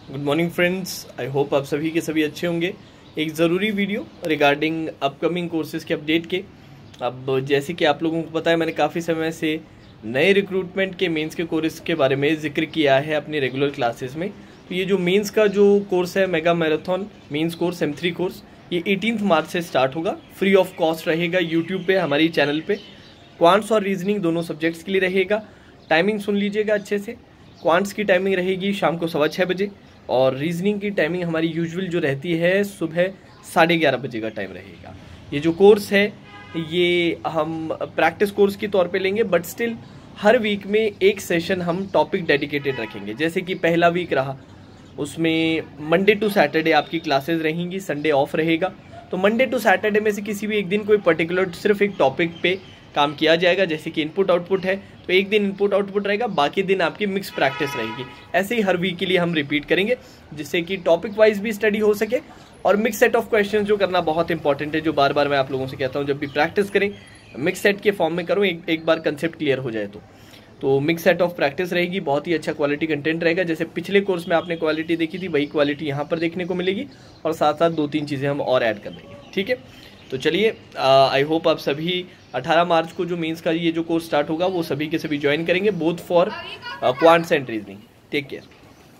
Good morning friends, I hope आप सभी के सभी अच्छे होंगे। एक ज़रूरी वीडियो रिगार्डिंग अपकमिंग कोर्सेज़ के अपडेट के। अब जैसे कि आप लोगों को पता है, मैंने काफ़ी समय से नए रिक्रूटमेंट के मेंस के कोर्स के बारे में जिक्र किया है अपनी रेगुलर क्लासेस में। तो ये जो मेंस का जो कोर्स है, mega marathon mains course M3 course, ये 18 मार्च से स्टार्ट होगा। फ्री ऑफ कॉस्ट रहेगा यूट्यूब पे, हमारी चैनल पे। क्वांट्स और रीजनिंग दोनों सब्जेक्ट्स के लिए रहेगा। टाइमिंग सुन लीजिएगा अच्छे से। क्वांट्स की टाइमिंग रहेगी शाम को 6:15 बजे, और रीजनिंग की टाइमिंग हमारी यूजुअल जो रहती है सुबह 11:30 बजे का टाइम रहेगा। ये जो कोर्स है ये हम प्रैक्टिस कोर्स के तौर पे लेंगे, बट स्टिल हर वीक में एक सेशन हम टॉपिक डेडिकेटेड रखेंगे। जैसे कि पहला वीक रहा, उसमें मंडे टू सैटरडे आपकी क्लासेस रहेंगी, संडे ऑफ रहेगा। तो मंडे टू सैटरडे में से किसी भी एक दिन कोई पर्टिकुलर सिर्फ एक टॉपिक पे काम किया जाएगा। जैसे कि इनपुट आउटपुट है, तो एक दिन इनपुट आउटपुट रहेगा, बाकी दिन आपकी मिक्स प्रैक्टिस रहेगी। ऐसे ही हर वीक के लिए हम रिपीट करेंगे, जिससे कि टॉपिक वाइज भी स्टडी हो सके। और मिक्स सेट ऑफ क्वेश्चंस जो करना बहुत इंपॉर्टेंट है, जो बार बार मैं आप लोगों से कहता हूँ, जब भी प्रैक्टिस करें मिक्स सेट के फॉर्म में करो, एक बार कंसेप्ट क्लियर हो जाए तो मिक्स सेट ऑफ प्रैक्टिस रहेगी। बहुत ही अच्छा क्वालिटी कंटेंट रहेगा। जैसे पिछले कोर्स में आपने क्वालिटी देखी थी, वही क्वालिटी यहाँ पर देखने को मिलेगी, और साथ साथ 2-3 चीज़ें हम और ऐड कर देंगे। ठीक है, तो चलिए, आई होप आप सभी 18 मार्च को जो मेंस का ये जो कोर्स स्टार्ट होगा वो सभी के सभी ज्वाइन करेंगे, both for quants and reasoning. Take care.